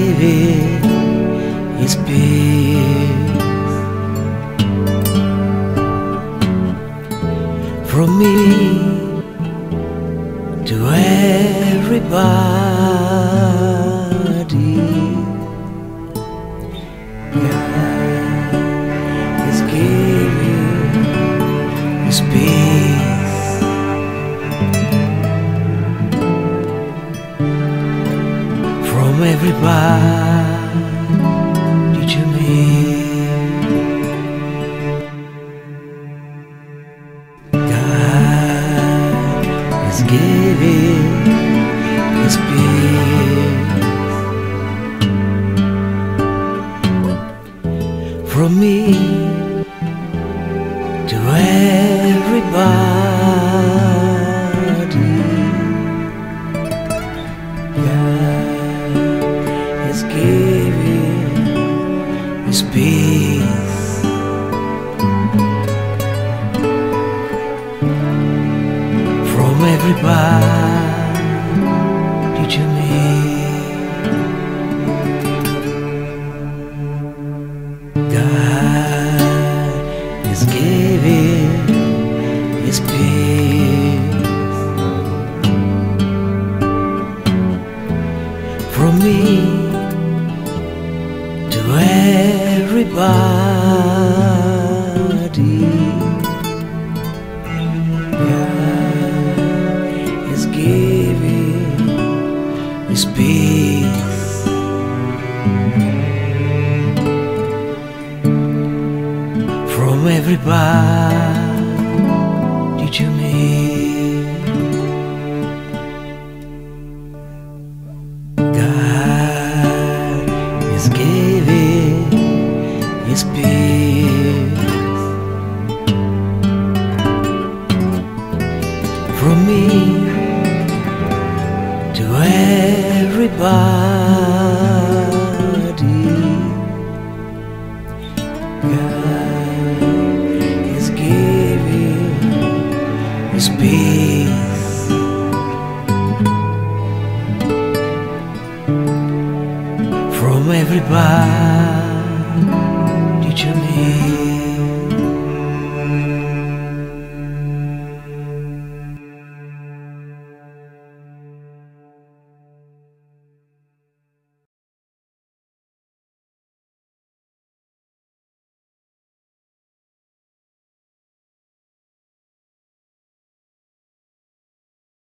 giving His peace. From me to everybody, God is giving His peace. From everybody to me, God is giving His peace. From me to everybody, God is giving His peace. From everybody to me, God is giving His peace. From me to everybody, God is giving His peace. From everybody to me, God is giving His peace. From me to everybody, God is giving His peace. From everybody